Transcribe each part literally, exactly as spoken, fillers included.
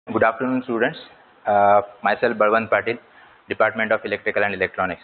Good afternoon, students. Uh, myself, Balwant Patil, Department of Electrical and Electronics.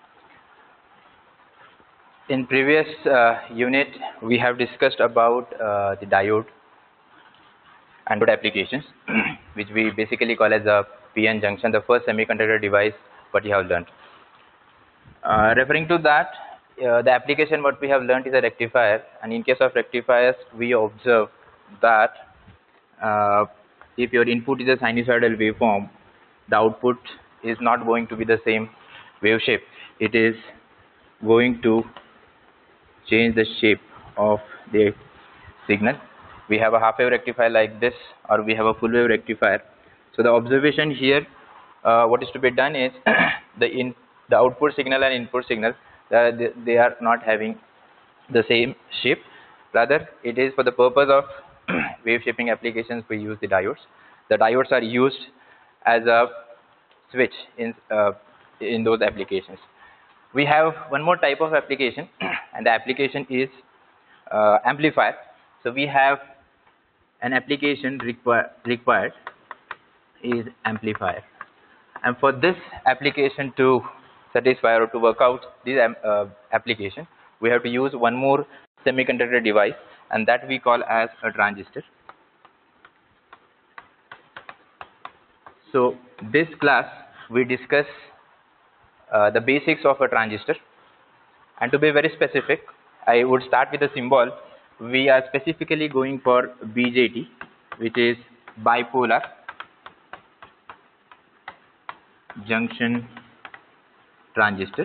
In previous uh, unit, we have discussed about uh, the diode and diode applications, which we basically call as a P N junction, the first semiconductor device what you have learned. Uh, referring to that, uh, the application what we have learned is a rectifier, and in case of rectifiers, we observe that uh, if your input is a sinusoidal waveform, the output is not going to be the same wave shape. It is going to change the shape of the signal. We have a half wave rectifier like this, or we have a full wave rectifier. So the observation here, uh, what is to be done is the in the output signal and input signal, uh, they, they are not having the same shape. Rather, it is for the purpose of wave shaping applications we use the diodes. The diodes are used as a switch in uh, in those applications. We have one more type of application, and the application is uh, amplifier. So we have an application require, required is amplifier, and for this application to satisfy or to work out this uh, application, we have to use one more semiconductor device, and that we call as a transistor. So this class we discuss uh, the basics of a transistor, and to be very specific, I would start with a symbol. We are specifically going for B J T, which is bipolar junction transistor.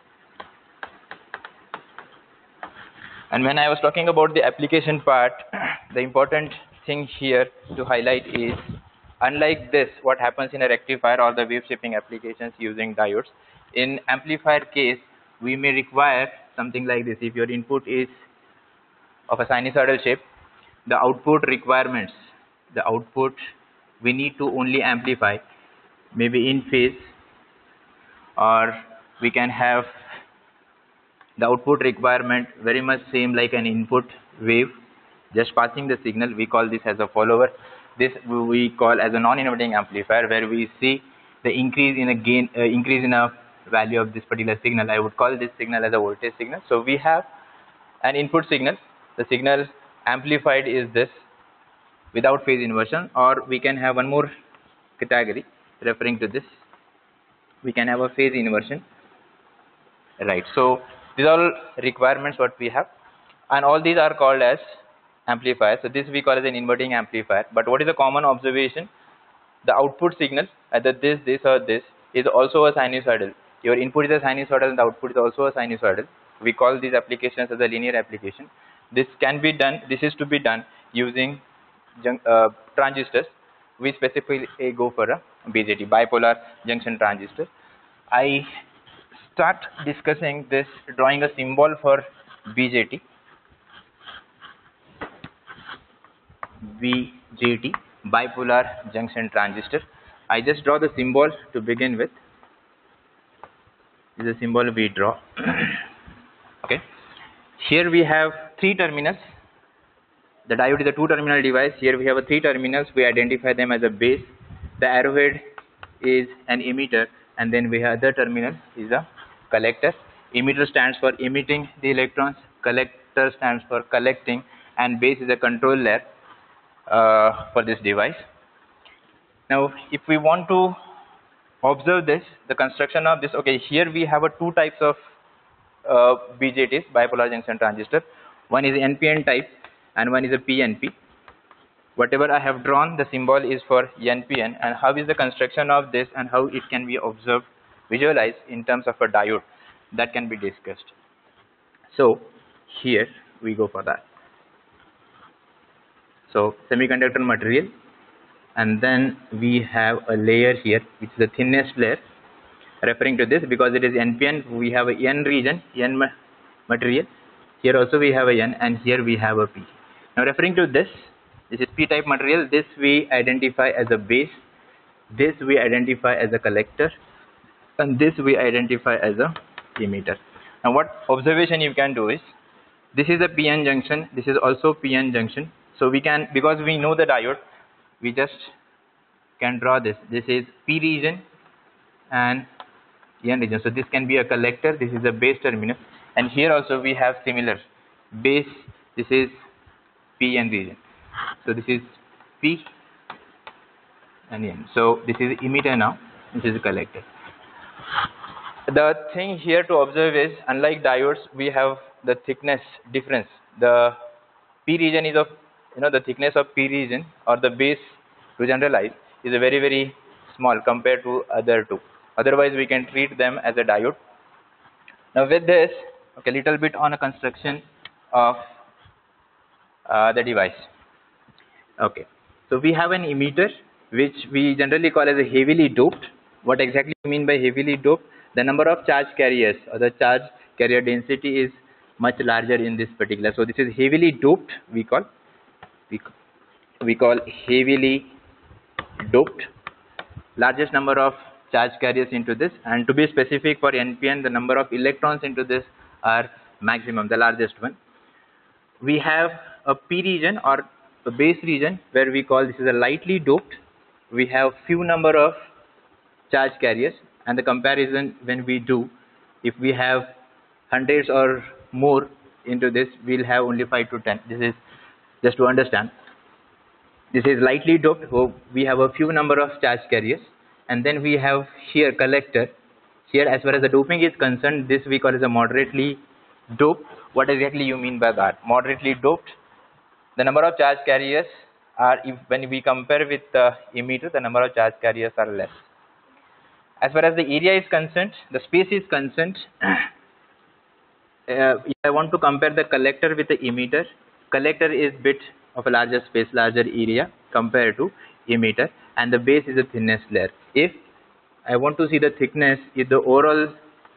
And when I was talking about the application part, the important thing here to highlight is, unlike this, what happens in a rectifier or the wave shaping applications using diodes, in amplifier case, we may require something like this. If your input is of a sinusoidal shape, the output requirements, the output we need to only amplify, maybe in phase, or we can have the output requirement very much same like an input wave, just passing the signal. We call this as a follower. This we call as a non-inverting amplifier, where we see the increase in a gain, uh, increase in a value of this particular signal. I would call this signal as a voltage signal. So we have an input signal. The signal amplified is this without phase inversion, or we can have one more category referring to this. We can have a phase inversion, right? So these are all requirements what we have, and all these are called as amplifiers. So this we call as an inverting amplifier. But what is the common observation? The output signal, either this, this, or this, is also a sinusoidal. Your input is a sinusoidal, and the output is also a sinusoidal. We call these applications as a linear application. This can be done. This is to be done using uh, transistors. We specifically go for a B J T, bipolar junction transistor. I start discussing this, drawing a symbol for B J T. B J T, bipolar junction transistor. I just draw the symbol to begin with. This is a symbol we draw. Okay. Here we have three terminals. The diode is a two-terminal device. Here we have a three terminals. We identify them as a base. The arrowhead is an emitter, and then we have the terminal is a collector. Emitter stands for emitting the electrons. Collector stands for collecting, and base is a control layer uh, for this device. Now, if we want to observe this, the construction of this, okay, here we have a two types of uh, B J Ts, bipolar junction transistor. One is N P N type, and one is a P N P. Whatever I have drawn, the symbol is for N P N, and how is the construction of this and how it can be observed, visualized in terms of a diode, that can be discussed. So here we go for that. So semiconductor material, and then we have a layer here, which is the thinnest layer. Referring to this, because it is N P N, we have a N region, N material. Here also we have a N, and here we have a P. Now referring to this, this is P-type material. This we identify as a base. This we identify as a collector, and this we identify as a emitter. Now what observation you can do is, this is a P N junction, this is also P N junction. So we can, because we know the diode, we just can draw this. This is P region and N region. So this can be a collector. This is a base terminal, and here also we have similar base. This is P N region. So this is P and N. So this is emitter now. This is a collector. The thing here to observe is, unlike diodes, we have the thickness difference. The P region is of, you know, the thickness of P region or the base, to generalize, is a very very small compared to other two. Otherwise, we can treat them as a diode. Now with this, okay, little bit on a construction of uh, the device. Okay, so we have an emitter which we generally call as a heavily doped. What exactly do you mean by heavily doped? The number of charge carriers or the charge carrier density is much larger in this particular. So this is heavily doped. We call we, we call heavily doped. Largest number of charge carriers into this, and to be specific for N P N, the number of electrons into this are maximum, the largest one. We have a P region or a base region where we call this is a lightly doped. We have few number of charge carriers, and the comparison when we do, if we have hundreds or more into this, we'll have only five to ten. This is just to understand. This is lightly doped, so we have a few number of charge carriers, and then we have here collector. Here, as far as the doping is concerned, this we call as a moderately doped. What exactly you mean by that? Moderately doped, the number of charge carriers are, if when we compare with the emitter, the number of charge carriers are less. As far as the area is concerned, the space is concerned, uh, if I want to compare the collector with the emitter, collector is bit of a larger space, larger area compared to emitter, and the base is the thinnest layer. If I want to see the thickness, if the overall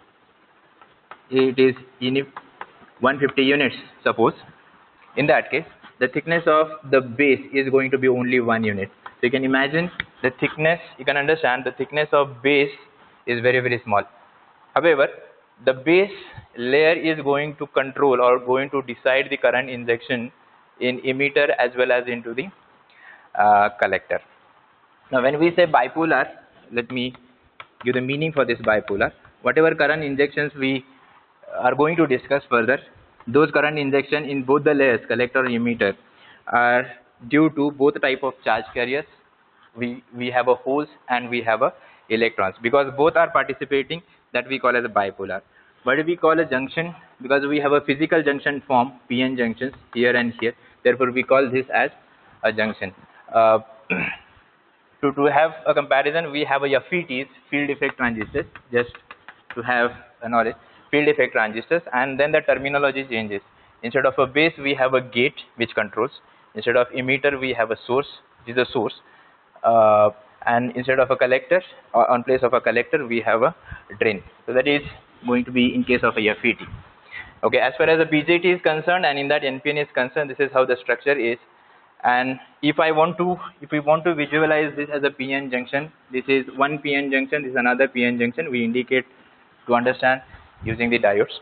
it is in one hundred fifty units, suppose, in that case, the thickness of the base is going to be only one unit. So you can imagine the thickness, you can understand the thickness of base is very very small. However, the base layer is going to control or going to decide the current injection in emitter as well as into the uh, collector. Now when we say bipolar, let me give the meaning for this bipolar. Whatever current injections we are going to discuss further, those current injection in both the layers, collector and emitter, are due to both type of charge carriers. We we have a holes and we have a electrons, because both are participating, that we call as a bipolar. What do we call a junction? Because we have a physical junction form, P N junctions here and here, therefore we call this as a junction. Uh, to, to have a comparison, we have a F E Ts, field effect transistors, just to have a knowledge, field effect transistors, and then the terminology changes. Instead of a base, we have a gate which controls. Instead of emitter, we have a source, which is a source. Uh, and instead of a collector, or on place of a collector, we have a drain. So that is going to be in case of a F E T. Okay, as far as the B J T is concerned, and in that N P N is concerned, this is how the structure is. And if I want to, if we want to visualize this as a P N junction, this is one P N junction, this is another P N junction. We indicate to understand using the diodes.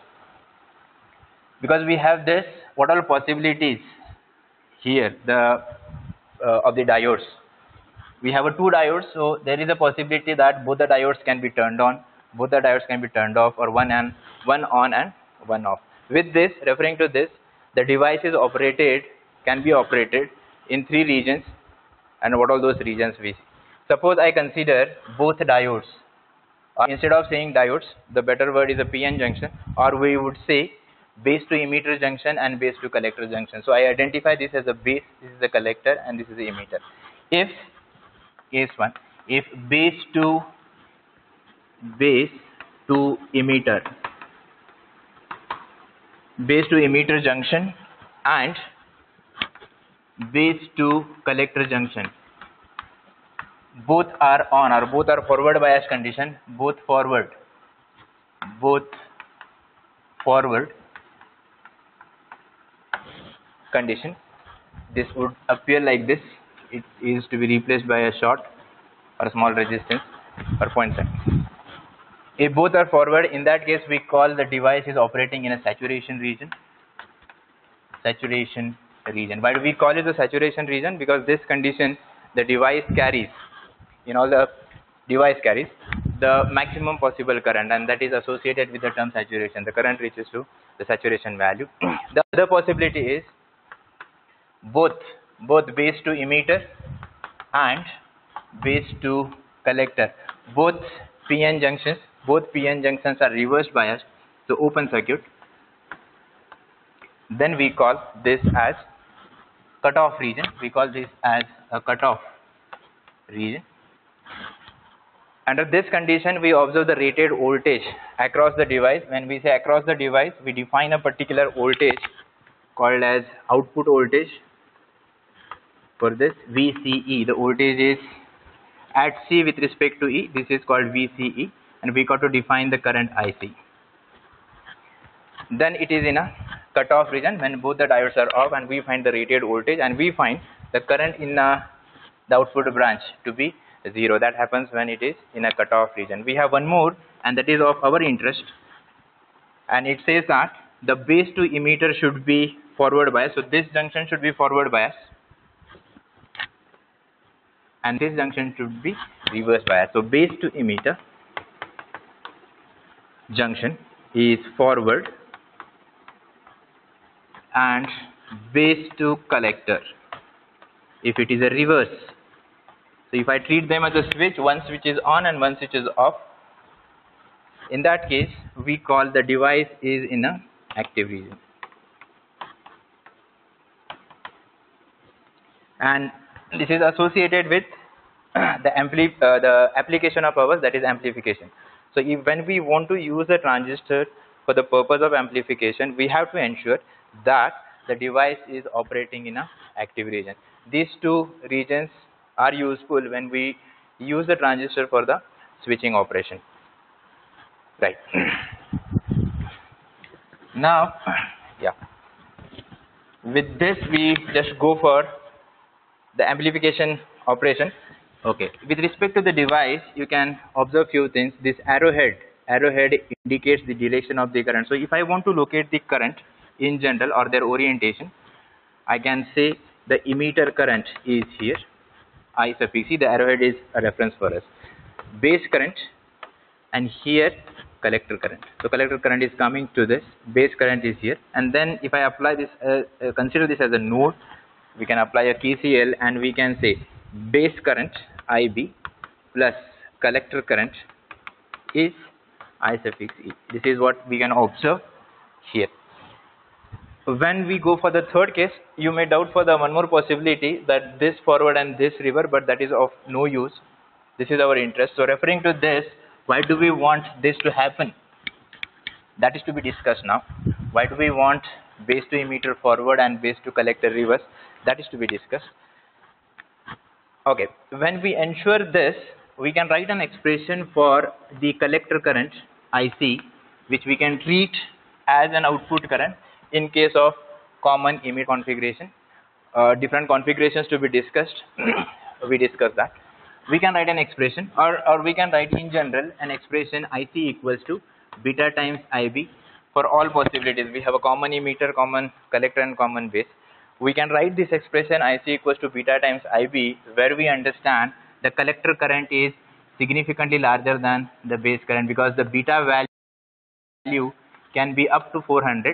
Because we have this, what all possibilities here the uh, of the diodes. We have a two diodes, so there is a possibility that both the diodes can be turned on, both the diodes can be turned off, or one and one on and one off. With this, referring to this, the device is operated, can be operated in three regions, and what are those regions we see. Suppose I consider both diodes, or instead of saying diodes, the better word is a P N junction, or we would say base to emitter junction and base to collector junction. So I identify this as a base, this is the collector, and this is the emitter. If case one, if base to base to emitter, base to emitter junction and base to collector junction, both are on, or both are forward bias condition, both forward, both forward condition, this would appear like this. It is to be replaced by a short or a small resistance or point sign. If both are forward, in that case we call the device is operating in a saturation region. Saturation region. Why do we call it the saturation region? Because this condition the device carries in all the device carries the maximum possible current, and that is associated with the term saturation. The current reaches to the saturation value. The other possibility is both both base to emitter and base to collector. Both P N junctions, both P N junctions are reverse biased, so open circuit. Then we call this as cutoff region. We call this as a cutoff region. Under this condition, we observe the rated voltage across the device. When we say across the device, we define a particular voltage called as output voltage. For this V C E, the voltage is at C with respect to E. This is called V C E, and we got to define the current I C. Then it is in a cutoff region when both the diodes are off, and we find the rated voltage, and we find the current in a, the output branch to be zero. That happens when it is in a cutoff region. We have one more, and that is of our interest, and it says that the base to emitter should be forward bias. So this junction should be forward bias, and this junction should be reverse bias. So base to emitter junction is forward, and base to collector, if it is a reverse. So if I treat them as a switch, one switch is on and one switch is off, in that case we call the device is in a active region. And this is associated with the ampli uh, the application of ours, that is amplification. So if when we want to use a transistor for the purpose of amplification, we have to ensure that the device is operating in a active region. These two regions are useful when we use the transistor for the switching operation. Right. Now, yeah. With this, we just go for the amplification operation. Okay. With respect to the device, you can observe few things. This arrowhead, arrowhead indicates the direction of the current. So if I want to locate the current in general or their orientation, I can say the emitter current is here, I suffix E. The arrowhead is a reference for us. Base current, and here collector current. So collector current is coming to this. Base current is here, and then if I apply this, uh, uh, consider this as a node, we can apply a K C L, and we can say base current I B plus collector current is I suffix E. This is what we can observe here. When we go for the third case, you may doubt for the one more possibility, that this forward and this reverse, but that is of no use. This is our interest. So referring to this, why do we want this to happen? That is to be discussed now. Why do we want base to emitter forward and base to collector reverse? That is to be discussed. Okay, when we ensure this, we can write an expression for the collector current I C, which we can treat as an output current in case of common emitter configuration. Uh, different configurations to be discussed. We discuss that. We can write an expression, or, or we can write in general an expression I C equals to beta times I B for all possibilities. We have a common emitter, common collector, and common base. We can write this expression I C equals to beta times I B, where we understand the collector current is significantly larger than the base current, because the beta value can be up to four hundred.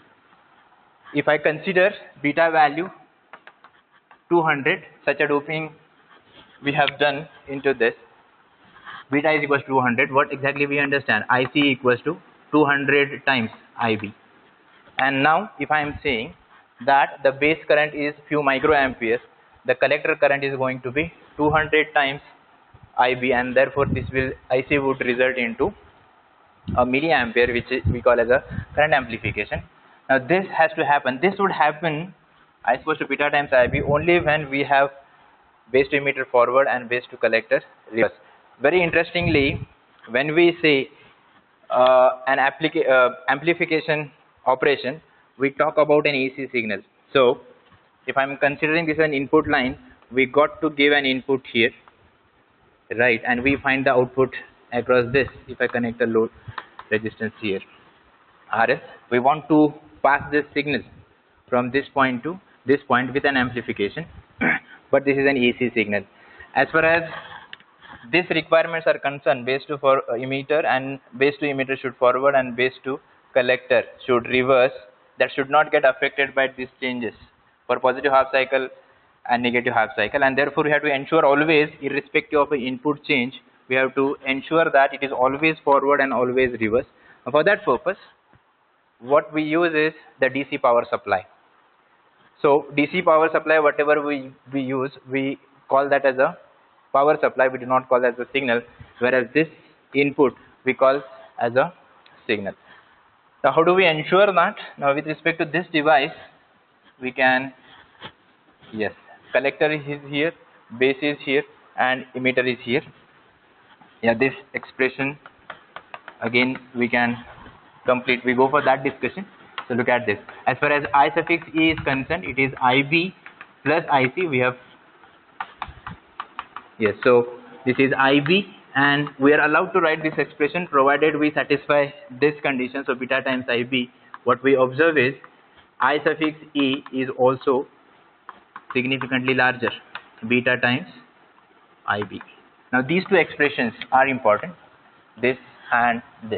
If I consider beta value two hundred, such a doping we have done into this, beta is equals to two hundred. What exactly we understand? I C equals to two hundred times I B. And now if I am saying that the base current is few microamperes, the collector current is going to be two hundred times I B, and therefore this will I C would result into a milliampere, which is, we call as a current amplification. Now this has to happen. This would happen, I suppose, to beta times I B only when we have base to emitter forward and base to collector reverse. Very interestingly, when we say uh, an applica uh, amplification operation, we talk about an A C signal. So if I'm considering this an input line, we got to give an input here, right? And we find the output across this. If I connect a load resistance here, R S, we want to pass this signal from this point to this point with an amplification, but this is an A C signal. As far as these requirements are concerned, base to for uh, emitter and base to emitter should forward and base to collector should reverse. That should not get affected by these changes for positive half cycle and negative half cycle, and therefore we have to ensure always, irrespective of the input change, we have to ensure that it is always forward and always reverse. For that purpose, what we use is the D C power supply. So D C power supply, whatever we, we use, we call that as a power supply, we do not call as a signal, whereas this input we call as a signal. Now how do we ensure that? Now with respect to this device, we can, yes, collector is here, base is here, and emitter is here. Yeah, this expression again we can complete, we go for that discussion. So look at this. As far as I suffix E is concerned, it is I B plus I C. We have, yes, so this is I B, and we are allowed to write this expression provided we satisfy this condition. So beta times I B, what we observe is I suffix E is also significantly larger, beta times I B. Now these two expressions are important, this and this,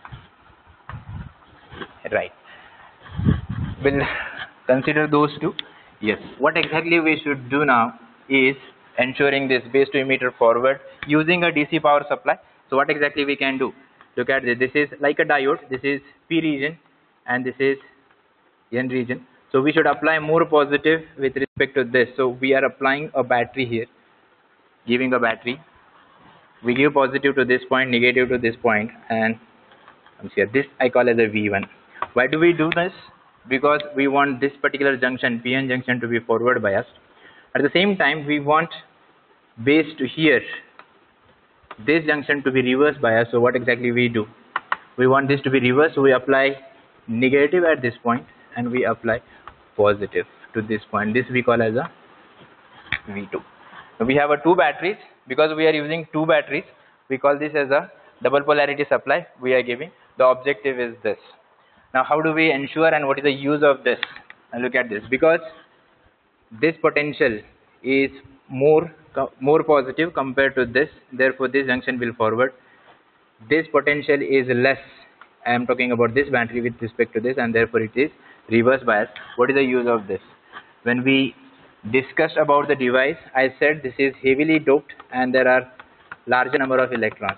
right? We'll consider those two. Yes, what exactly we should do now is ensuring this base to emitter forward using a D C power supply. So what exactly we can do? Look at this. This is like a diode. This is P region and this is N region. So we should apply more positive with respect to this. So we are applying a battery here, giving a battery. We give positive to this point, negative to this point, and here this I call as a V one. Why do we do this? Because we want this particular junction, P N junction, to be forward biased. At the same time, we want base to here, this junction to be reverse biased. So what exactly we do? We want this to be reverse, so we apply negative at this point and we apply positive to this point. This we call as a V two. So we have a two batteries. Because we are using two batteries, we call this as a double polarity supply we are giving. The objective is this. Now how do we ensure and what is the use of this? And look at this. Because this potential is more more positive compared to this, therefore this junction will forward. This potential is less, I am talking about this battery with respect to this, and therefore it is reverse bias. What is the use of this? When we discussed about the device, I said this is heavily doped and there are larger number of electrons.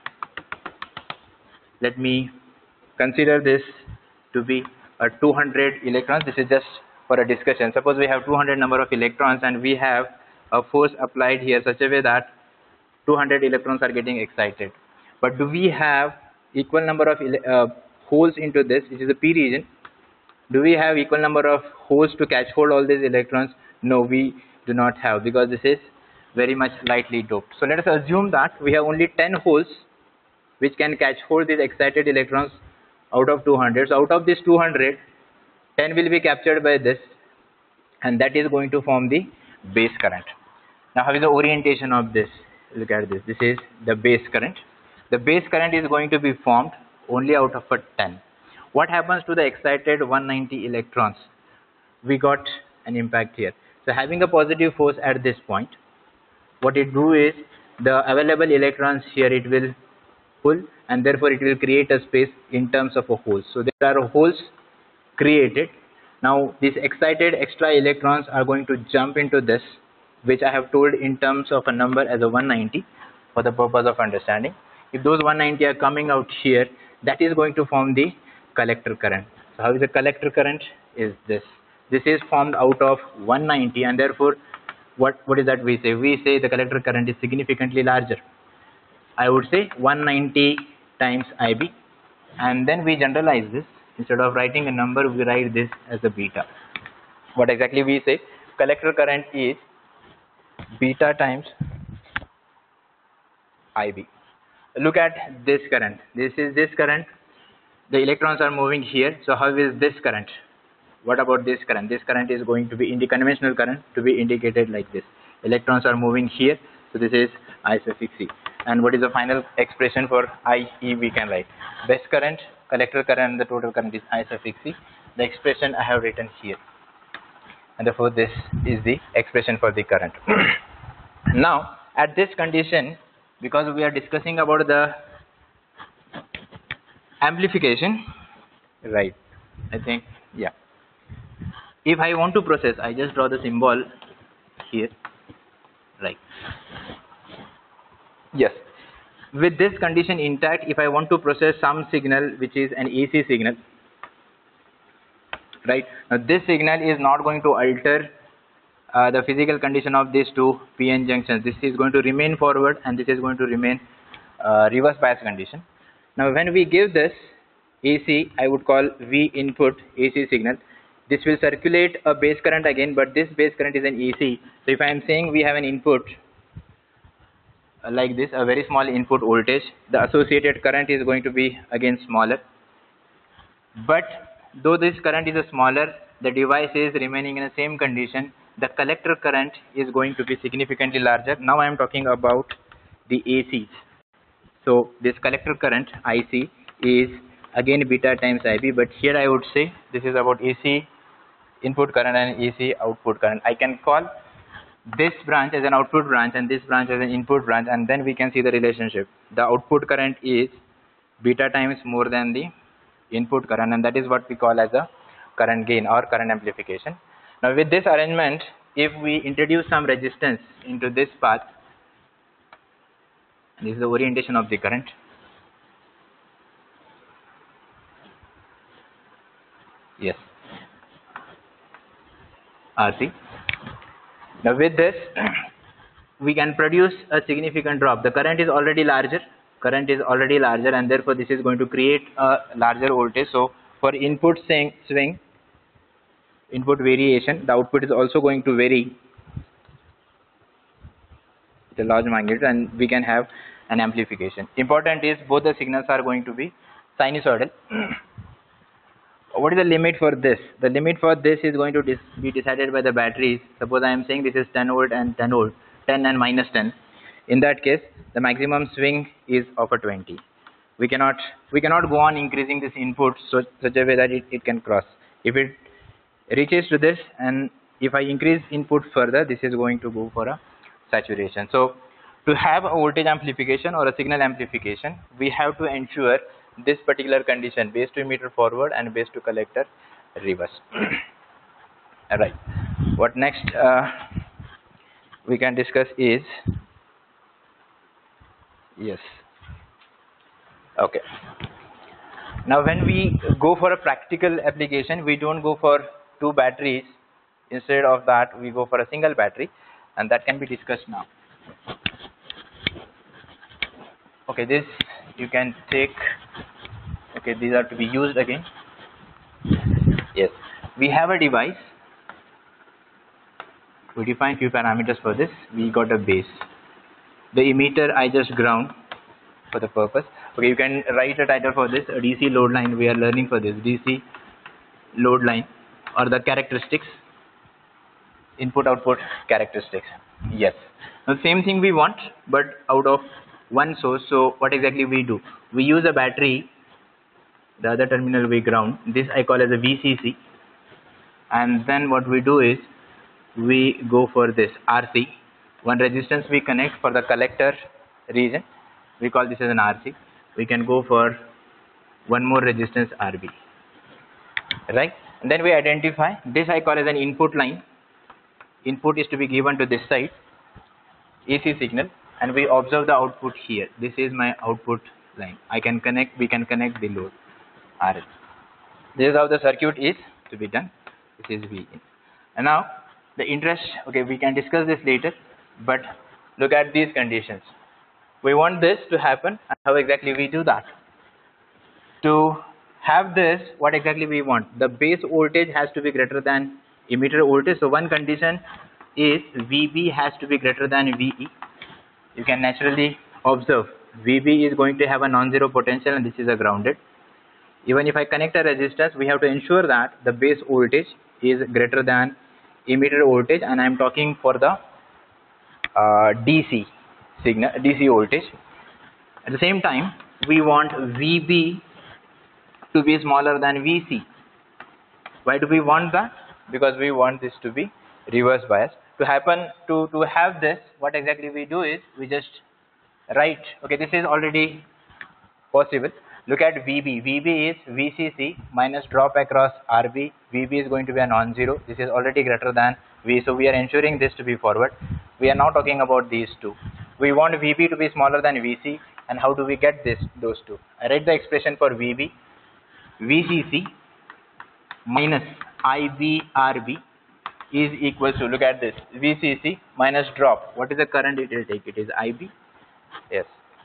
Let me consider this to be a two hundred electrons. This is just for a discussion. Suppose we have two hundred number of electrons and we have a force applied here such a way that two hundred electrons are getting excited. But do we have equal number of uh, holes into this, which is the P region? Do we have equal number of holes to catch hold all these electrons? No, we do not have, because this is very much lightly doped. So let us assume that we have only ten holes which can catch hold these excited electrons out of two hundred. So out of this two hundred, ten will be captured by this, and that is going to form the base current. Now how is the orientation of this? Look at this. This is the base current. The base current is going to be formed only out of a ten. What happens to the excited one hundred ninety electrons? We got an impact here. So having a positive force at this point, what it do is the available electrons here it will pull, and therefore it will create a space in terms of a hole. So there are holes created. Now these excited extra electrons are going to jump into this, which I have told in terms of a number as a one hundred ninety for the purpose of understanding. If those one hundred ninety are coming out here, that is going to form the collector current. So how is the collector current? Is this. This is formed out of one hundred ninety, and therefore what, what is that we say? We say the collector current is significantly larger. I would say one hundred ninety times I B, and then we generalize this. Instead of writing a number, we write this as a beta. What exactly we say? Collector current is beta times I B. Look at this current. This is this current. The electrons are moving here. So how is this current? What about this current? This current is going to be in the conventional current to be indicated like this. Electrons are moving here. So this is I suffix E. And what is the final expression for I E we can write? Base current, collector current, and the total current is I suffix E. The expression I have written here. And therefore this is the expression for the current. Now at this condition, because we are discussing about the amplification, right? I think, yeah. If I want to process, I just draw the symbol here, right? Yes. With this condition intact, if I want to process some signal which is an A C signal, right? Now this signal is not going to alter uh, the physical condition of these two P N junctions. This is going to remain forward and this is going to remain uh, reverse bias condition. Now when we give this A C, I would call V input A C signal. This will circulate a base current again, but this base current is an A C. So if I am saying we have an input uh, like this, a very small input voltage, the associated current is going to be again smaller. But though this current is a smaller, the device is remaining in the same condition. The collector current is going to be significantly larger. Now I am talking about the A Cs. So this collector current I C is again beta times I B, but here I would say this is about A C input current and A C output current. I can call this branch as an output branch and this branch as an input branch, and then we can see the relationship. The output current is beta times more than the input current, and that is what we call as a current gain or current amplification. Now with this arrangement, if we introduce some resistance into this path, this is the orientation of the current. Yes, R C. Now with this, we can produce a significant drop. The current is already larger, current is already larger, and therefore this is going to create a larger voltage. So for input swing, swing, input variation, the output is also going to vary with a large magnitude, and we can have an amplification. Important is both the signals are going to be sinusoidal. What is the limit for this? The limit for this is going to dis be decided by the batteries. Suppose I am saying this is ten volt and ten volt, ten and minus ten. In that case, the maximum swing is of a twenty. We cannot we cannot go on increasing this input so such a way that it, it can cross. If it reaches to this, and if I increase input further, this is going to go for a saturation. So to have a voltage amplification or a signal amplification, we have to ensure this particular condition: base to emitter forward and base to collector reverse. Alright, what next uh, we can discuss is, yes, okay. Now when we go for a practical application, we don't go for two batteries. Instead of that, we go for a single battery, and that can be discussed now. Okay, this you can take. Okay, these are to be used again. Yes, we have a device. We define few parameters for this. We got a base. The emitter I just ground for the purpose. Okay, you can write a title for this, a D C load line. We are learning for this, D C load line, or the characteristics, input output characteristics. Yes, now same thing we want, but out of one source. So what exactly we do? We use a battery, the other terminal we ground. This I call as a V C C, and then what we do is we go for this R C. One resistance we connect for the collector region, we call this as an R C. We can go for one more resistance R B, right? And then we identify this I call as an input line. Input is to be given to this side, A C signal, and we observe the output here. This is my output line. I can connect, we can connect the load R L. This is how the circuit is to be done. This is V in. And now the interest, okay, we can discuss this later, but look at these conditions. We want this to happen, and how exactly we do that? To have this, what exactly we want? The base voltage has to be greater than emitter voltage. So one condition is V B has to be greater than V E. You can naturally observe V B is going to have a non-zero potential, and this is a grounded. Even if I connect a resistance, we have to ensure that the base voltage is greater than emitter voltage, and I am talking for the uh, D C signal, D C voltage. At the same time, we want V B to be smaller than V C. Why do we want that? Because we want this to be reverse bias. To happen to to have this, what exactly we do is we just right? Okay, this is already possible. Look at V B. V B is V C C minus drop across R B. V B is going to be a non-zero. This is already greater than V. So we are ensuring this to be forward. We are now talking about these two. We want V B to be smaller than V C. And how do we get this? Those two. I write the expression for V B. V C C minus I B R B is equal to, look at this, V C C minus drop. What is the current it will take? It is I B. Yes.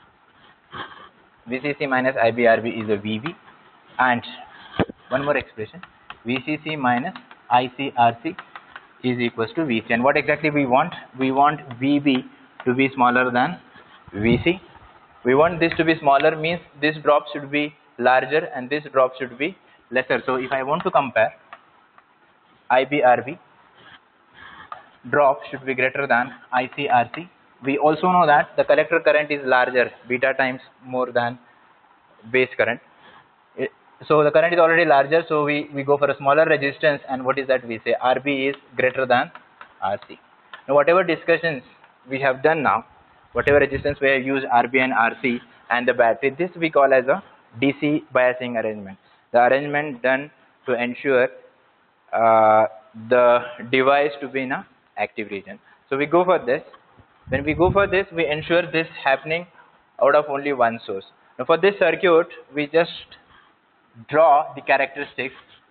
V C C minus I B R B is a V B, and one more expression, V C C minus I C R C is equals to V C. And what exactly we want? We want V B to be smaller than V C. We want this to be smaller means this drop should be larger and this drop should be lesser. So if I want to compare I B R B, drop should be greater than I C R C. We also know that the collector current is larger, beta times more than base current. It, so the current is already larger, so we, we go for a smaller resistance, and what is that we say? R B is greater than R C. Now whatever discussions we have done now, whatever resistance we have used, R B and R C and the battery, this we call as a D C biasing arrangement. The arrangement done to ensure uh, the device to be in a active region. So we go for this. When we go for this, we ensure this happening out of only one source. Now for this circuit, we just draw the characteristics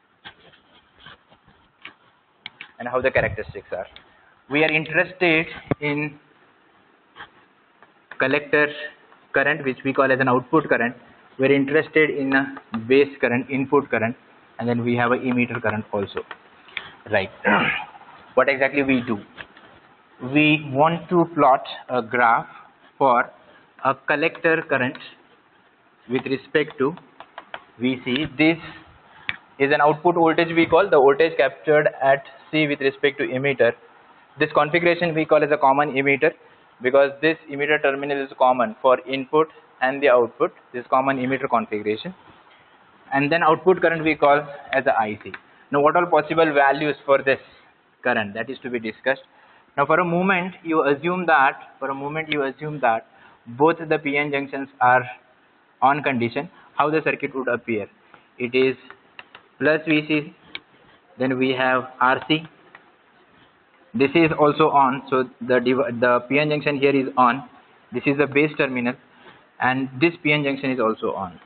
and how the characteristics are. We are interested in collector current, which we call as an output current. We are interested in a base current, input current, and then we have a emitter current also. Right. What exactly we do? We want to plot a graph for a collector current with respect to V C. This is an output voltage we call, the voltage captured at C with respect to emitter. This configuration we call as a common emitter, because this emitter terminal is common for input and the output, this common emitter configuration. And then output current we call as a I C. Now what are possible values for this current? That is to be discussed. Now for a moment you assume that, for a moment you assume that both the P N junctions are on condition. How the circuit would appear? It is plus V C, then we have R C. This is also on, so the, the P N junction here is on. This is the base terminal, and this P N junction is also on.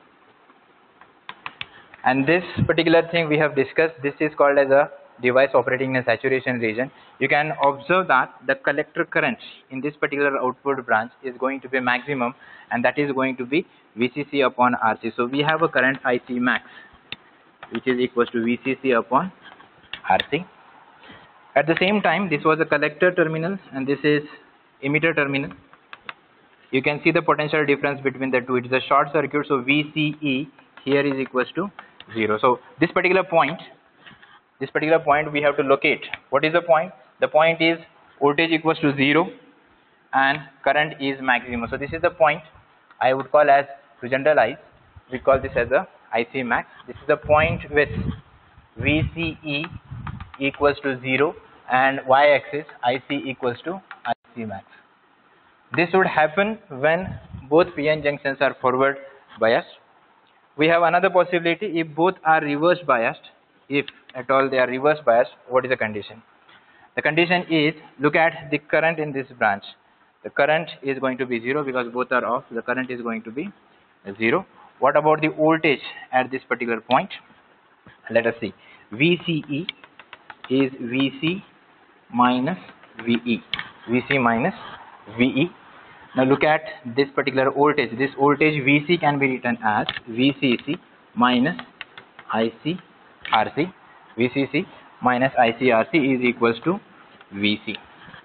And this particular thing we have discussed, this is called as a device operating in a saturation region. You can observe that the collector current in this particular output branch is going to be maximum, and that is going to be V C C upon R C. So we have a current I C max, which is equals to V C C upon R C. At the same time, this was a collector terminal and this is emitter terminal. You can see the potential difference between the two. It is a short circuit, so V C E here is equals to zero. So this particular point, this particular point we have to locate. What is the point? The point is voltage equals to zero and current is maximum. So this is the point I would call as, to generalize, we call this as a I C max. This is the point with V C E equals to zero and y-axis I C equals to I C max. This would happen when both P N junctions are forward biased. We have another possibility if both are reverse biased. If at all they are reverse biased, what is the condition? The condition is, look at the current in this branch. The current is going to be zero because both are off. The current is going to be zero. What about the voltage at this particular point? Let us see. V C E is V C minus V E. V C minus V E. Now look at this particular voltage. This voltage V C can be written as V C C minus I C R C. V C C minus I C R C is equals to V C.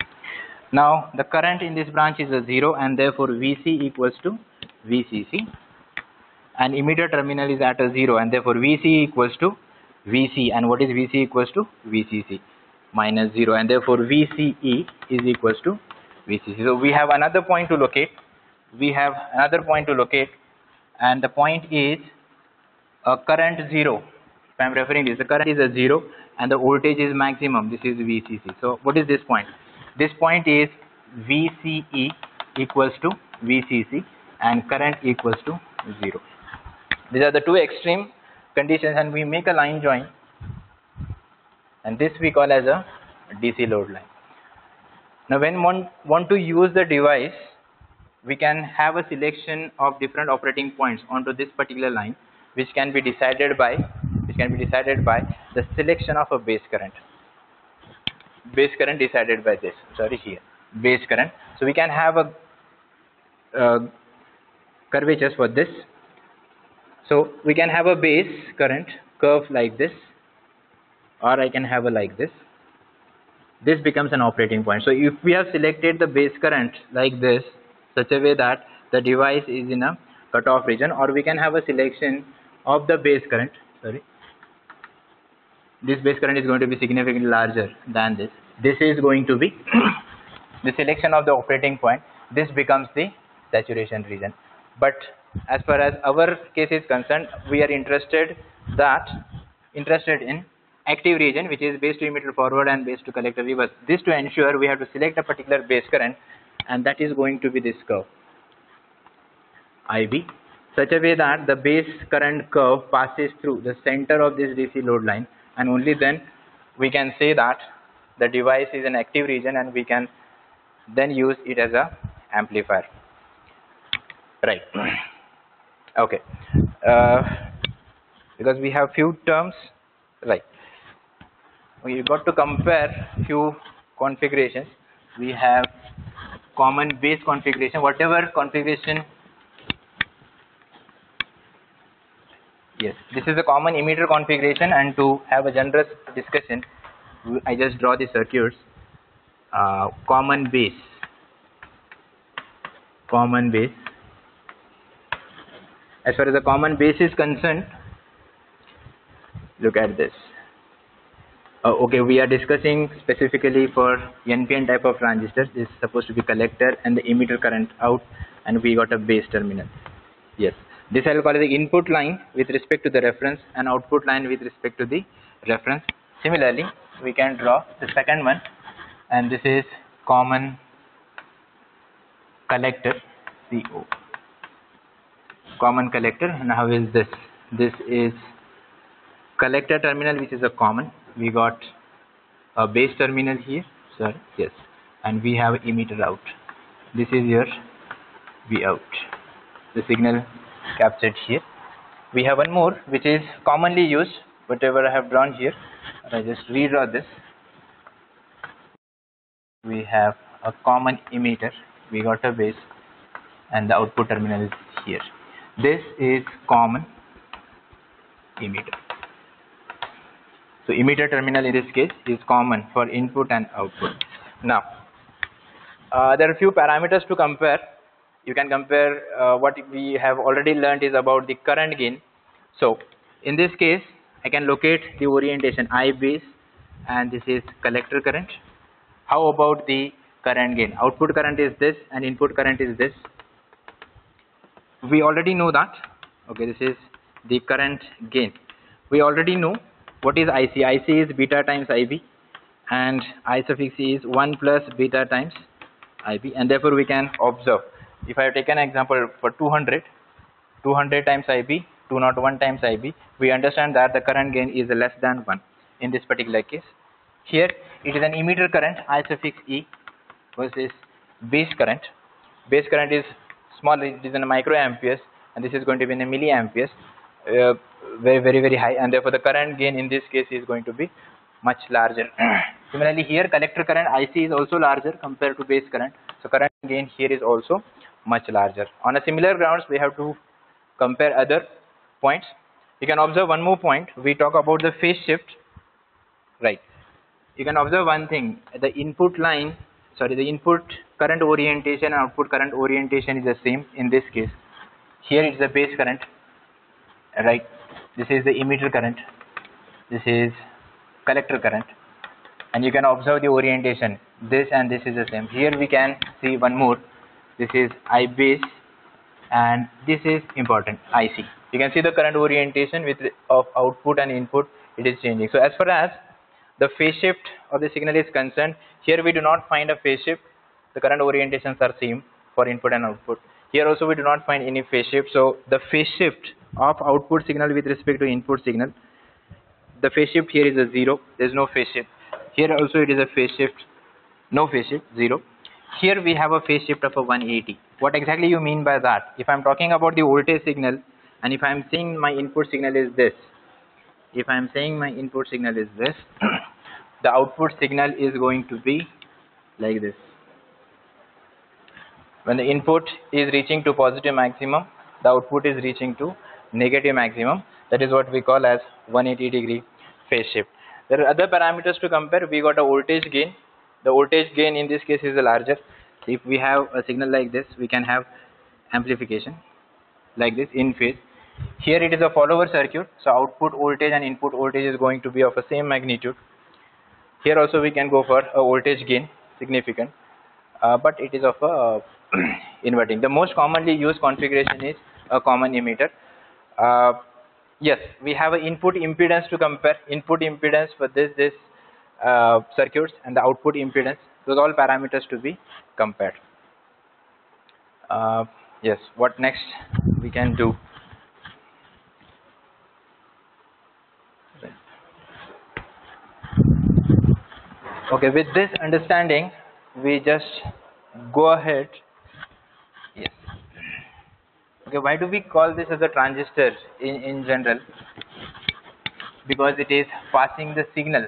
Now the current in this branch is a zero and therefore V C equals to V C C. And emitter terminal is at a zero and therefore V C equals to V C. And what is V C equals to? V C C minus zero and therefore V C E is equals to V C C. So we have another point to locate. We have another point to locate and the point is a current zero. If I am referring to this, the current is a zero and the voltage is maximum. This is V C C. So what is this point? This point is V C E equals to V C C, and current equals to zero. These are the two extreme conditions, and we make a line join, and this we call as a D C load line. Now when one want to use the device, we can have a selection of different operating points onto this particular line, which can be decided by which can be decided by the selection of a base current. Base current decided by this. Sorry, here base current. So we can have a uh, curvatures for this. So we can have a base current curve like this, or I can have a like this. This becomes an operating point. So if we have selected the base current like this, such a way that the device is in a cutoff region, or we can have a selection of the base current. Sorry, this base current is going to be significantly larger than this. This is going to be the selection of the operating point. This becomes the saturation region. But as far as our case is concerned, we are interested that interested in active region, which is base to emitter forward and base to collector reverse. This to ensure we have to select a particular base current, and that is going to be this curve I B, such a way that the base current curve passes through the center of this D C load line, and only then we can say that the device is an active region, and we can then use it as a amplifier. Right. Okay. Uh, because we have few terms, right? We got to compare few configurations. We have common base configuration, whatever configuration. Yes, this is a common emitter configuration, and to have a generous discussion, I just draw the circuits. Uh, common base, common base. As far as the common base is concerned, look at this. Uh, okay, we are discussing specifically for N P N type of transistors. This is supposed to be collector and the emitter current out, and we got a base terminal. Yes, this I will call it the input line with respect to the reference, and output line with respect to the reference. Similarly, we can draw the second one, and this is common collector, C O. Common collector. And how is this? This is collector terminal, which is a common. We got a base terminal here, sorry, yes, and we have emitter out. This is your V out, the signal captured here. We have one more, which is commonly used, whatever I have drawn here. I just redraw this. We have a common emitter, we got a base, and the output terminal is here. This is common emitter. So emitter terminal in this case is common for input and output. Now, uh, there are a few parameters to compare. You can compare uh, what we have already learned is about the current gain. So in this case, I can locate the orientation I base, and this is collector current. How about the current gain? Output current is this, and input current is this. We already know that. Okay, this is the current gain. We already know what is I C. I C is beta times I B, and I suffix C is one plus beta times I B, and therefore we can observe. If I have taken an example for two hundred, two hundred times I B, two hundred one times I B, we understand that the current gain is less than one in this particular case. Here it is an emitter current, I suffix E, versus base current. Base current is small, it is in microamperes, and this is going to be in a milliamperes, uh, very very very high, and therefore the current gain in this case is going to be much larger. Similarly, here collector current I C is also larger compared to base current, so current gain here is also much larger. On a similar grounds, we have to compare other points. You can observe one more point. We talk about the phase shift, right? You can observe one thing: the input line, sorry, the input current orientation and output current orientation is the same in this case. Here it's the base current, right? This is the emitter current, this is collector current, and you can observe the orientation. This and this is the same. Here we can see one more. This is I base, and this is important, I C. You can see the current orientation with of output and input, it is changing. So as far as the phase shift of the signal is concerned, here we do not find a phase shift. The current orientations are same. for input and output. Here also we do not find any phase shift. So the phase shift of output signal with respect to input signal, the phase shift here is a zero. There is no phase shift. Here also it is a phase shift, no phase shift, zero. Here we have a phase shift of a one eighty. What exactly you mean by that? If I'm talking about the voltage signal, and if I'm saying my input signal is this, if I'm saying my input signal is this, the output signal is going to be like this. When the input is reaching to positive maximum, the output is reaching to negative maximum. That is what we call as one eighty degree phase shift. There are other parameters to compare. We got a voltage gain. The voltage gain in this case is a larger. If we have a signal like this, we can have amplification like this in phase. Here it is a follower circuit, so output voltage and input voltage is going to be of the same magnitude. Here also we can go for a voltage gain, significant, uh, but it is of a uh, inverting. The most commonly used configuration is a common emitter. Uh, yes, we have an input impedance to compare. Input impedance for this this uh, circuits and the output impedance. Those all parameters to be compared. Uh, yes, what next we can do? Okay, with this understanding, we just go ahead. Yes. Okay, why do we call this as a transistor in, in general? Because it is passing the signal.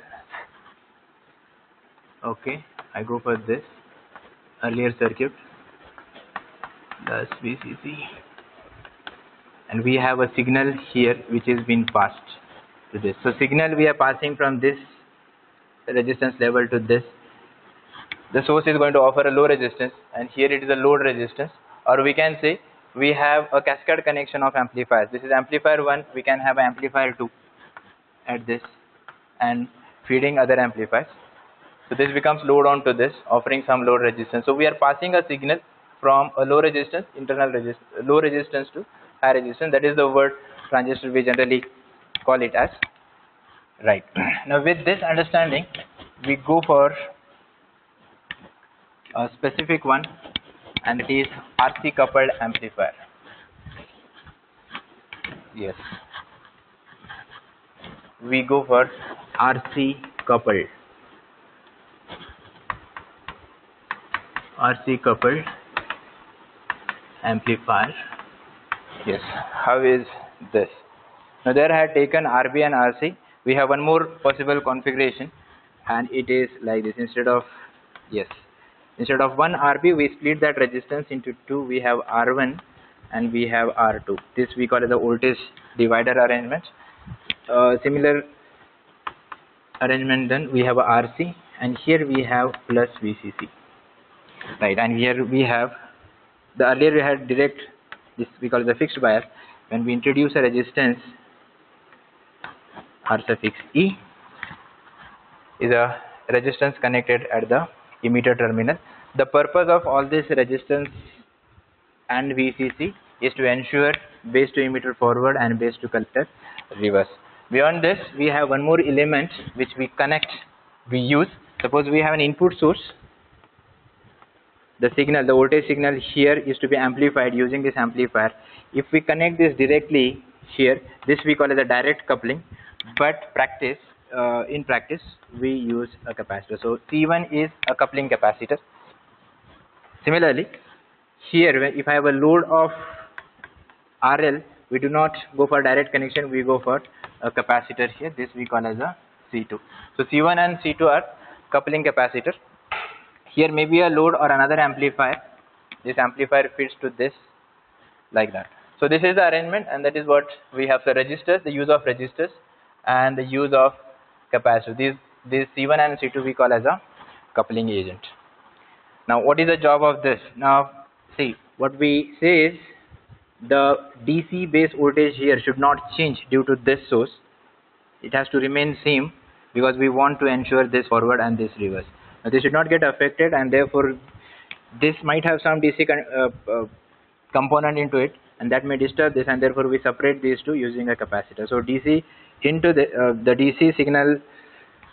Okay, I go for this earlier circuit, plus V C C, and we have a signal here which is being passed to this. So signal we are passing from this resistance level to this. The source is going to offer a low resistance, and here it is a load resistance, or we can say we have a cascade connection of amplifiers. This is amplifier one, we can have amplifier two at this and feeding other amplifiers. So this becomes load on to this, offering some load resistance. So we are passing a signal from a low resistance, internal resist, low resistance to high resistance. That is the word transistor we generally call it as. Right. Now with this understanding, we go for a specific one, and it is R C coupled amplifier. Yes. We go for R C coupled. R C coupled amplifier. Yes. How is this? Now there I had taken R B and R C. We have one more possible configuration, and it is like this. Instead of yes, instead of one R B, we split that resistance into two. We have R one and we have R two. This we call it the voltage divider arrangement. Uh, similar arrangement then we have a R C, and here we have plus V C C. Right, and here we have the earlier we had direct, this we call it the fixed bias. When we introduce a resistance, R suffix E is a resistance connected at the emitter terminal. The purpose of all this resistance and V C C is to ensure base to emitter forward and base to collector reverse. Beyond this, we have one more element which we connect, we use. Suppose we have an input source. The signal, the voltage signal here is to be amplified using this amplifier. If we connect this directly here, this we call as a direct coupling. But practice, uh, in practice, we use a capacitor. So C one is a coupling capacitor. Similarly, here if I have a load of R L, we do not go for direct connection, we go for a capacitor here. This we call as a C two. So C one and C two are coupling capacitor. Here may be a load or another amplifier. This amplifier feeds to this like that. So this is the arrangement, and that is what we have. The resistors, the use of resistors, and the use of capacitor. These these C one and C two we call as a coupling agent. Now what is the job of this? Now see, what we say is the D C base voltage here should not change due to this source. It has to remain same because we want to ensure this forward and this reverse. Now this should not get affected, and therefore this might have some D C uh, uh, component into it, and that may disturb this, and therefore we separate these two using a capacitor. So D C into the uh, the D C signal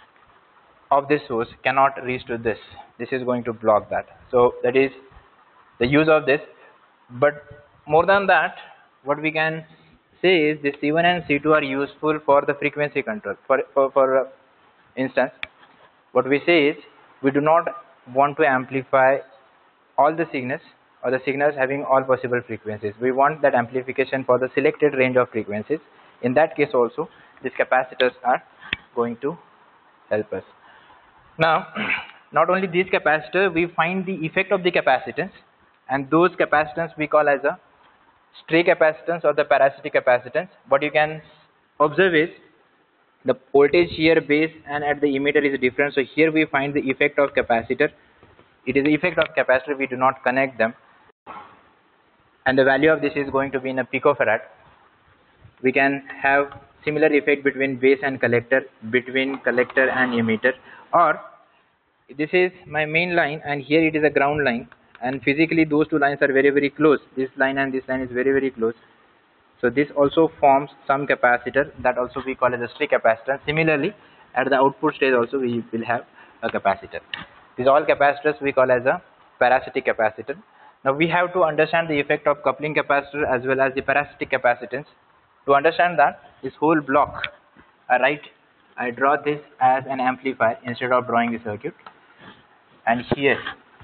of this source cannot reach to this. This is going to block that. So that is the use of this. But more than that, what we can say is the C one and C two are useful for the frequency control. For, for, for uh, instance, what we say is we do not want to amplify all the signals or the signals having all possible frequencies. We want that amplification for the selected range of frequencies. In that case also, these capacitors are going to help us. Now, not only these capacitors, we find the effect of the capacitance, and those capacitance we call as a stray capacitance or the parasitic capacitance. What you can observe is the voltage here base and at the emitter is different. So here we find the effect of capacitor. It is the effect of capacitor, we do not connect them, and the value of this is going to be in a picofarad. We can have similar effect between base and collector, between collector and emitter, or this is my main line and here it is a ground line, and physically those two lines are very very close. This line and this line is very very close. So this also forms some capacitor, that also we call as a stray capacitor. Similarly, at the output stage also we will have a capacitor. These all capacitors we call as a parasitic capacitor. Now we have to understand the effect of coupling capacitor as well as the parasitic capacitance. To understand that, this whole block, I write, I draw this as an amplifier instead of drawing the circuit. And here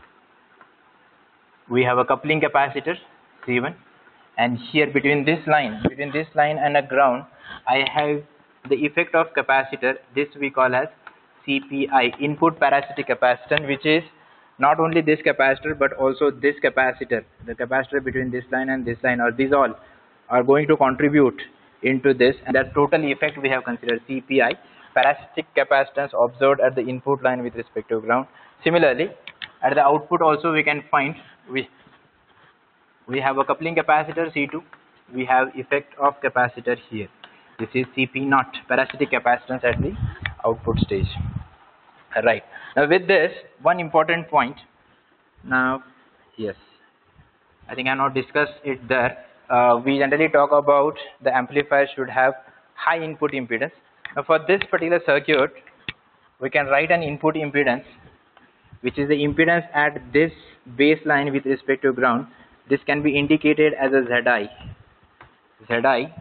we have a coupling capacitor C one, and here between this line, between this line and a ground, I have the effect of capacitor. This we call as C P I, input parasitic capacitance, which is not only this capacitor but also this capacitor. The capacitor between this line and this line, or these all are going to contribute into this, and that total effect we have considered C P I, parasitic capacitance observed at the input line with respect to ground. Similarly, at the output also we can find we we have a coupling capacitor C two, we have effect of capacitor here. This is C P zero, parasitic capacitance at the output stage. Right. Now with this, one important point. Now, yes, I think I have not discussed it there. Uh, we generally talk about the amplifier should have high input impedance. Now for this particular circuit, we can write an input impedance, which is the impedance at this baseline with respect to ground. This can be indicated as a Z I. Z I,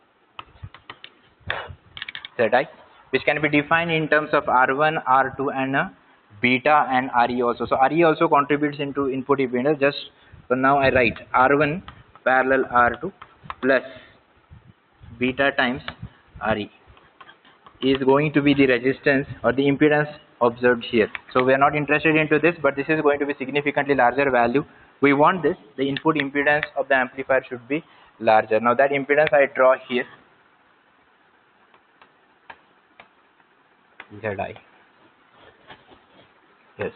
Z I, which can be defined in terms of R one, R two, and uh, beta and R E also. So R E also contributes into input impedance. Just so now I write R one parallel R two plus beta times R E is going to be the resistance or the impedance observed here. So we are not interested into this, but this is going to be significantly larger value. We want this, the input impedance of the amplifier should be larger. Now that impedance I draw here, Z I, yes,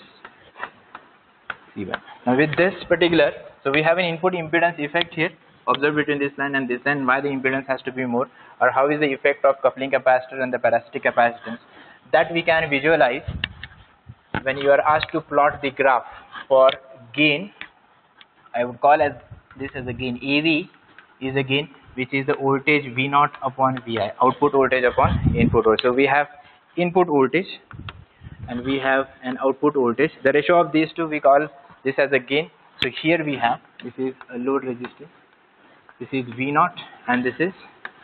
C one. Now with this particular, so we have an input impedance effect here observed between this line and this line. Why the impedance has to be more, or how is the effect of coupling capacitor and the parasitic capacitance, that we can visualize when you are asked to plot the graph for gain. I would call as this as a gain. A V is a gain, which is the voltage V zero upon V I, output voltage upon input voltage. So we have input voltage and we have an output voltage. The ratio of these two we call this as a gain. So here we have, this is a load resistance, this is V zero and this is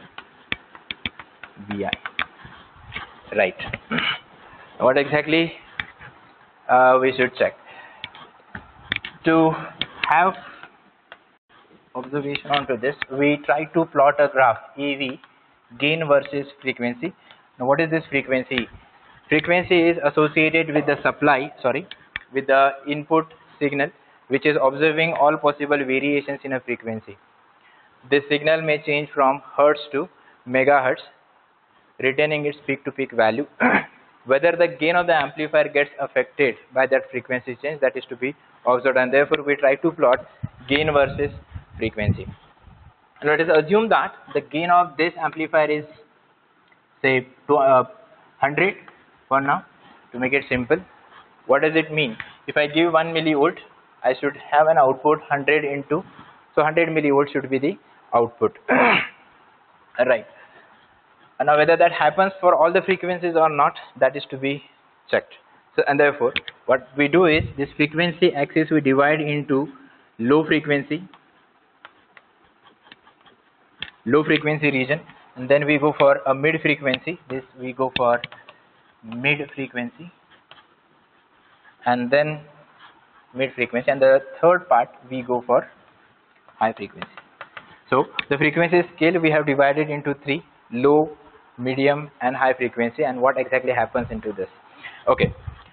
V I. Right. What exactly uh, we should check? To have observation onto this, we try to plot a graph A V, gain versus frequency. Now what is this frequency? Frequency is associated with the supply, sorry, with the input signal, which is observing all possible variations in a frequency. This signal may change from hertz to megahertz, retaining its peak to peak value. Whether the gain of the amplifier gets affected by that frequency change, that is to be observed, and therefore we try to plot gain versus frequency. And let us assume that the gain of this amplifier is say to, uh, one hundred for now, to make it simple. What does it mean? If I give one millivolt, I should have an output one hundred into, so one hundred millivolts should be the output. Right. And now whether that happens for all the frequencies or not, that is to be checked. So and therefore what we do is, this frequency axis we divide into low frequency, low frequency region, and then we go for a mid frequency. This we go for mid frequency, and then mid frequency, and the third part we go for high frequency. So the frequency scale we have divided into three: low, medium, and high frequency, and what exactly happens into this. Okay.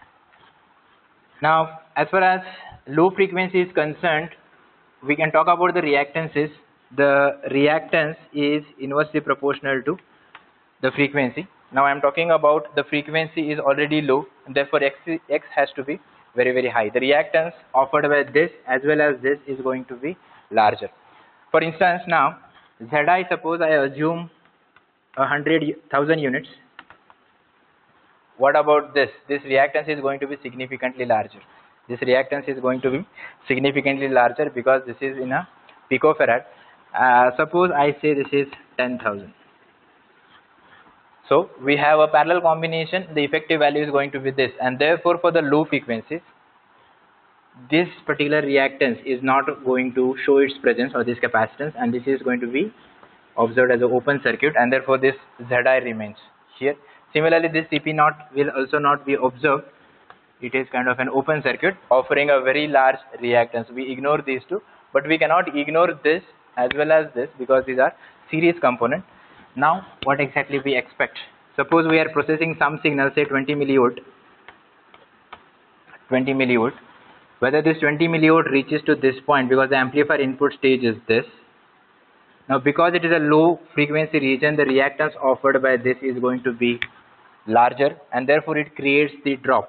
Now, as far as low frequency is concerned, we can talk about the reactances. The reactance is inversely proportional to the frequency. Now I am talking about the frequency is already low, and therefore x, x has to be very very high. The reactance offered by this as well as this is going to be larger. For instance, now Zi, suppose I assume a hundred thousand units. What about this? This reactance is going to be significantly larger. This reactance is going to be significantly larger because this is in a picofarad. Uh, suppose I say this is ten thousand. So we have a parallel combination. The effective value is going to be this, and therefore for the low frequencies, this particular reactance is not going to show its presence or this capacitance, and this is going to be observed as an open circuit, and therefore this Zi remains here. Similarly, this C P zero will also not be observed. It is kind of an open circuit offering a very large reactance. We ignore these two, but we cannot ignore this as well as this because these are series component. Now what exactly we expect? Suppose we are processing some signal, say twenty millivolt, twenty millivolt. Whether this twenty millivolt reaches to this point, because the amplifier input stage is this. Now because it is a low frequency region, the reactance offered by this is going to be larger, and therefore it creates the drop.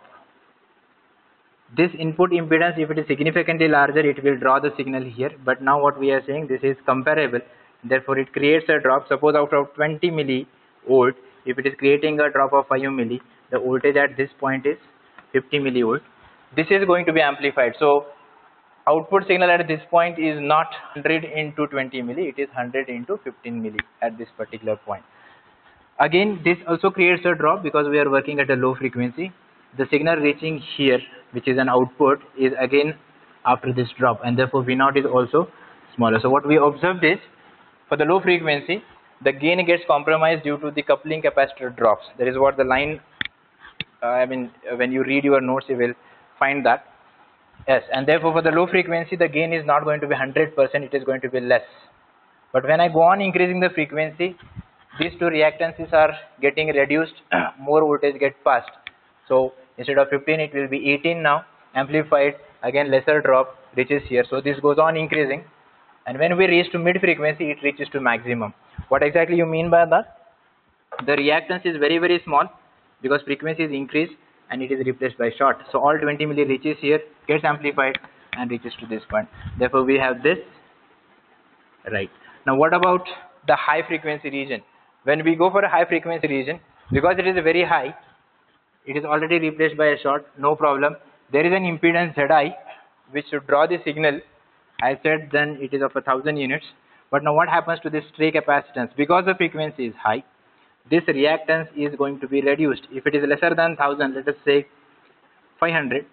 This input impedance, if it is significantly larger, it will draw the signal here, but now what we are saying, this is comparable, therefore it creates a drop. Suppose out of twenty millivolt, if it is creating a drop of five milli, the voltage at this point is fifty millivolt. This is going to be amplified. So output signal at this point is not one hundred into twenty milli, it is one hundred into fifteen milli at this particular point. Again, this also creates a drop because we are working at a low frequency. The signal reaching here, which is an output, is again after this drop, and therefore V zero is also smaller. So what we observed is, for the low frequency, the gain gets compromised due to the coupling capacitor drops. That is what the line, uh, I mean, when you read your notes, you will find that. Yes, and therefore for the low frequency, the gain is not going to be one hundred percent, it is going to be less. But when I go on increasing the frequency, these two reactances are getting reduced, more voltage get passed. So instead of fifteen, it will be eighteen now, amplified, again lesser drop reaches here. So this goes on increasing, and when we reach to mid frequency, it reaches to maximum. What exactly you mean by that? The reactance is very very small because frequency is increased and it is replaced by short. So all twenty milli reaches here, gets amplified and reaches to this point. Therefore we have this. Right. Now what about the high frequency region? When we go for a high frequency region, because it is very high, it is already replaced by a short, no problem. There is an impedance Zi which should draw the signal. I said then it is of a thousand units. But now what happens to this stray capacitance? Because the frequency is high, this reactance is going to be reduced. If it is lesser than one thousand, let us say five hundred,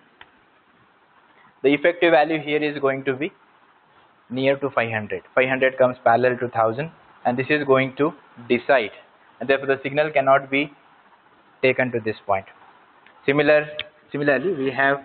the effective value here is going to be near to five hundred. five hundred comes parallel to one thousand, and this is going to decide, and therefore the signal cannot be taken to this point. Similar, similarly, we have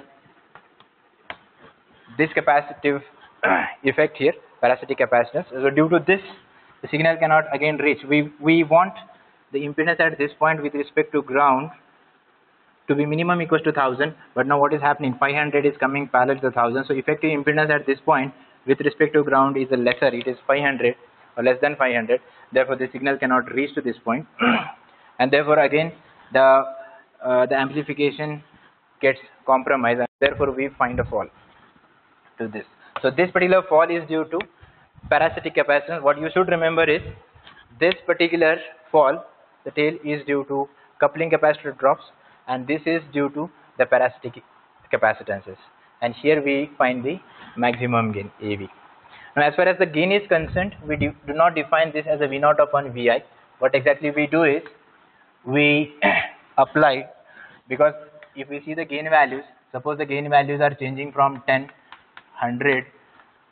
this capacitive effect here, parasitic capacitance. So due to this, the signal cannot again reach. We we want the impedance at this point with respect to ground to be minimum equals to one thousand, but now what is happening? five hundred is coming parallel to one thousand, so effective impedance at this point with respect to ground is a lesser, it is five hundred or less than five hundred, therefore the signal cannot reach to this point and therefore again the uh, the amplification gets compromised, and therefore we find a fall to this. So this particular fall is due to parasitic capacitance. What you should remember is this particular fall, the tail, is due to coupling capacitor drops, and this is due to the parasitic capacitances, and here we find the maximum gain A V. Now as far as the gain is concerned, we do, do not define this as a V zero upon V I. What exactly we do is we apply, because if we see the gain values, suppose the gain values are changing from ten, one hundred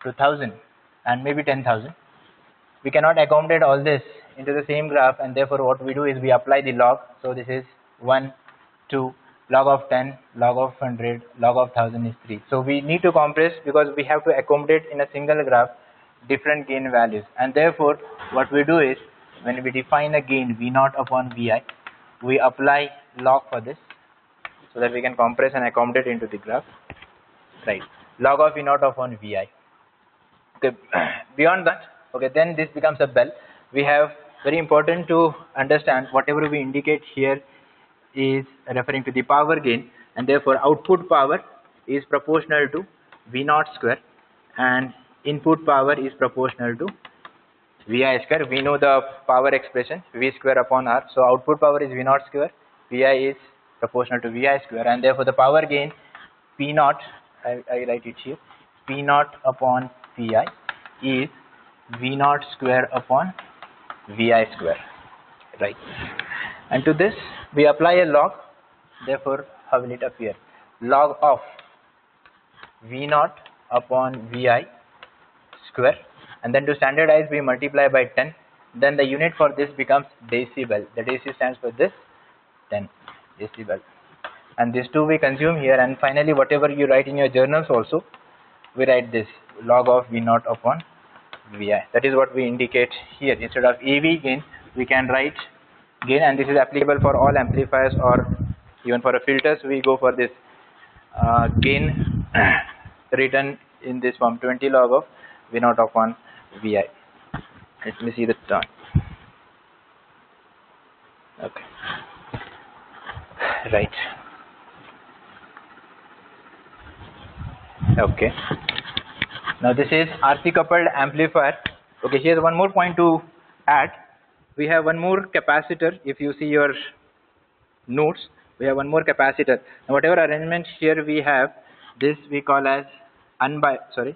to one thousand and maybe ten thousand. We cannot accommodate all this into the same graph, and therefore what we do is we apply the log. So this is one, two, log of ten, log of one hundred, log of one thousand is three. So we need to compress because we have to accommodate in a single graph different gain values, and therefore what we do is when we define a gain V naught upon Vi, we apply log for this so that we can compress and accommodate into the graph, right? Log of V naught upon Vi. Okay. Beyond that, okay, then this becomes a bell. We have very important to understand whatever we indicate here is referring to the power gain, and therefore output power is proportional to V naught square and input power is proportional to Vi square. We know the power expression V square upon R, so output power is V naught square, Vi is proportional to Vi square, and therefore the power gain P naught, I, I write it here, P naught upon Pi is V naught square upon Vi square, right? And to this we apply a log. Therefore how will it appear? Log of V naught upon Vi square, and then to standardize we multiply by ten. Then the unit for this becomes decibel. The deci stands for this, ten decibel, and these two we consume here. And finally whatever you write in your journals also, we write this log of V naught upon Vi. That is what we indicate here. Instead of A V gain, we can write gain, and this is applicable for all amplifiers, or even for a filters we go for this uh, gain written in this form, twenty log of V naught upon Vi. Let me see the time. Okay, right. Okay, now this is R C coupled amplifier. Okay, here's one more point to add. We have one more capacitor. If you see your notes, we have one more capacitor. Now whatever arrangement here we have, this we call as unby sorry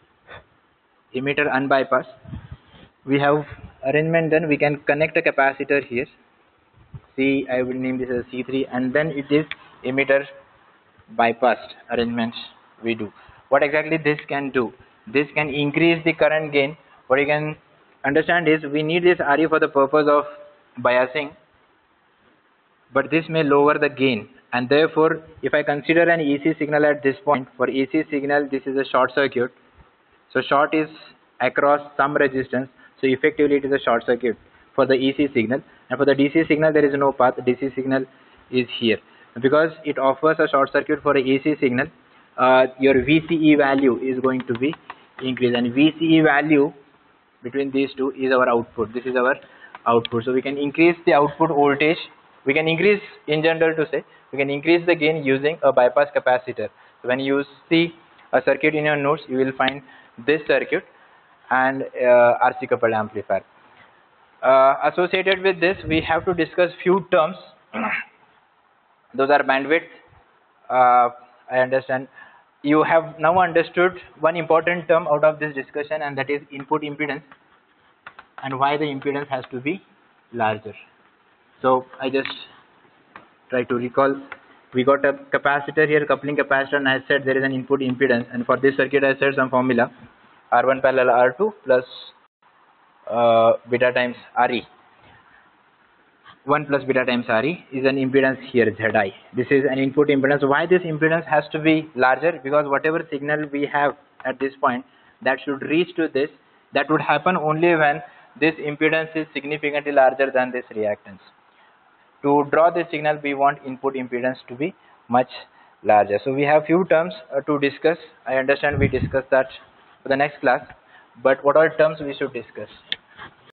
emitter unbypass. We have arrangement, then we can connect a capacitor here. C, I will name this as C three, and then it is emitter bypassed arrangements we do. What exactly this can do? This can increase the current gain. What you can understand is we need this R E for the purpose of biasing, but this may lower the gain, and therefore if I consider an E C signal at this point, for E C signal this is a short circuit. So short is across some resistance, so effectively it is a short circuit for the E C signal, and for the D C signal there is no path. D C signal is here. Because it offers a short circuit for a A C signal, uh, your V C E value is going to be increased, and V C E value between these two is our output. This is our output. So we can increase the output voltage. We can increase, in general to say, we can increase the gain using a bypass capacitor. So when you see a circuit in your notes, you will find this circuit and uh, R C coupled amplifier. Uh, associated with this, we have to discuss few terms. Those are bandwidth. Uh, I understand. You have now understood one important term out of this discussion, and that is input impedance, and why the impedance has to be larger. So I just try to recall. We got a capacitor here, coupling capacitor, and I said there is an input impedance, and for this circuit I said some formula, R one parallel R two plus uh, beta times R E. one plus beta times R E is an impedance here, Z I. This is an input impedance. Why this impedance has to be larger? Because whatever signal we have at this point that should reach to this, that would happen only when this impedance is significantly larger than this reactance. To draw this signal, we want input impedance to be much larger. So we have few terms uh, to discuss. I understand we discussed that for the next class, but what are terms we should discuss?